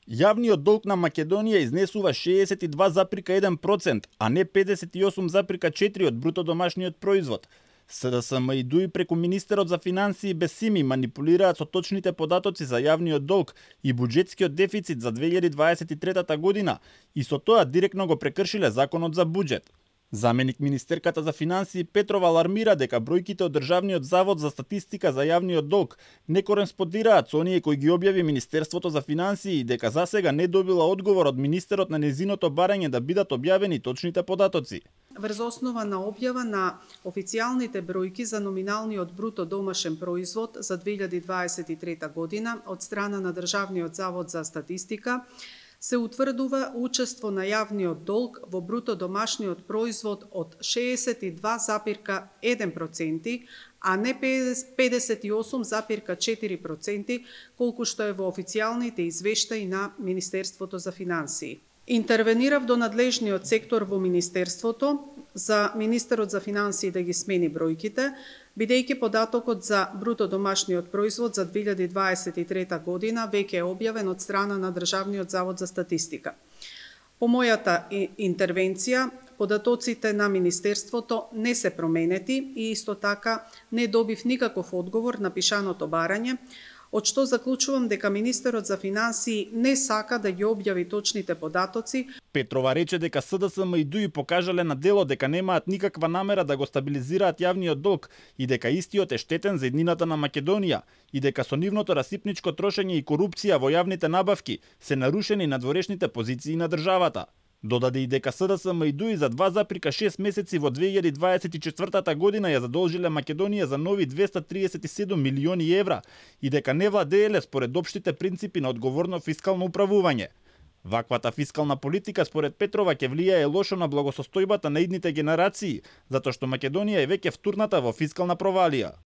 Јавниот долг на Македонија изнесува 62,1%, а не 58,4% од бруто домашниот производ. СДСМ и ДУИ преку министерот за финансии Бесими манипулираат со точните податоци за јавниот долг и буџетскиот дефицит за 2023 година и со тоа директно го прекршиле законот за буџет. Заменик министерката за финансии Петрова алармира дека бројките од Државниот завод за статистика за јавниот долг не кореспондираат со оние кои ги објави Министерството за финансии и дека засега не добила одговор од министерот на незиното барање да бидат објавени точните податоци. Врз основа на објава на официјалните бројки за номиналниот бруто домашен производ за 2023 година од страна на Државниот завод за статистика, се утврдува учество на јавниот долг во бруто домашниот производ од 62,1%, а не 58,4%, колку што е во официјалните извештаи на Министерството за финансии. Интервенирав до надлежниот сектор во Министерството за Министерот за финансии да ги смени бројките, бидејќи податокот за бруто домашниот производ за 2023 година веќе е објавен од страна на Државниот завод за статистика. По мојата интервенција, податоците на Министерството не се променети и исто така не добив никаков одговор на пишаното барање, од што заклучувам дека министерот за финансии не сака да ги објави точните податоци. Петрова рече дека СДСМ и ДУИ покажале на дело дека немаат никаква намера да го стабилизираат јавниот долг и дека истиот е штетен за еднината на Македонија и дека со нивното расипничко трошење и корупција во јавните набавки се нарушени надворешните позиции на државата. Додаде и дека СДСМ и ДУИ за 2,6 месеци во 2024 година ја задолжиле Македонија за нови 237 милиони евра и дека не владееле според општите принципи на одговорно фискално управување. Ваквата фискална политика според Петрова ќе влијае лошо на благосостојбата на идните генерации, затоа што Македонија е веќе втурната во фискална провалија.